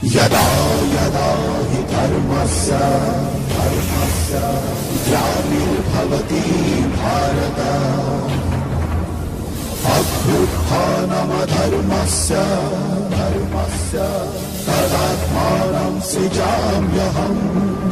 यदा यदा हि धर्मस्य ग्लानिर्भवति भारत अभ्युत्थानमधर्मस्य तदात्मानं सृजाम्यहम्।